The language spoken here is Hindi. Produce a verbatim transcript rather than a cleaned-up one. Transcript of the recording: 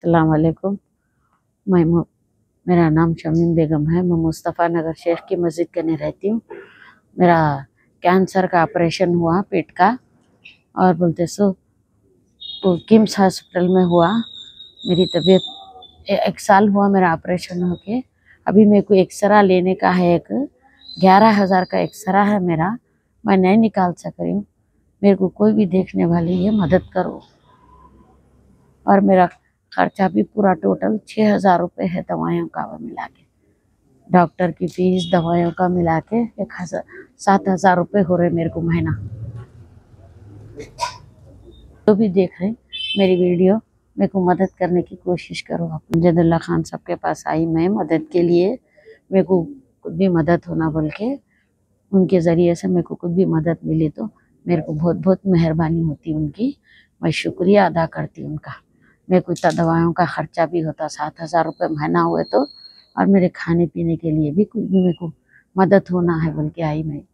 अस्सलाम वालेकुम। मैं मु- मेरा नाम शमीम बेगम है। मैं मुस्तफ़ा नगर शेख की मस्जिद कने रहती हूँ। मेरा कैंसर का ऑपरेशन हुआ पेट का, और बोलते सो तो किम्स हॉस्पिटल में हुआ। मेरी तबीयत ए- एक साल हुआ मेरा ऑपरेशन होके। अभी मेरे को एक्सरा लेने का है, एक ग्यारह हज़ार का एक्सरा है मेरा। मैं नहीं निकाल सक रही हूँ। मेरे को कोई भी देखने वाली है, मदद करो। और मेरा खर्चा भी पूरा टोटल छः हज़ार रुपये है, दवाइयों का वो मिला के, डॉक्टर की फीस दवाइयों का मिला के एक हज़ार सात हज़ार रुपये हो रहे मेरे को महीना। तो भी देख रहे मेरी वीडियो, मेरे को मदद करने की कोशिश करो आप। जदुल्ला खान साहब के पास आई मैं मदद के लिए। मेरे को कुछ भी मदद होना बोल के, उनके ज़रिए से मेरे को कुछ भी मदद मिली तो मेरे को बहुत बहुत मेहरबानी होती उनकी। मैं शुक्रिया अदा करती उनका। मेरे को इतना दवाइयों का खर्चा भी होता, सात हज़ार रुपये महीना हुए तो, और मेरे खाने पीने के लिए भी कुछ भी मेरे को मदद होना है बोल के आई मैं।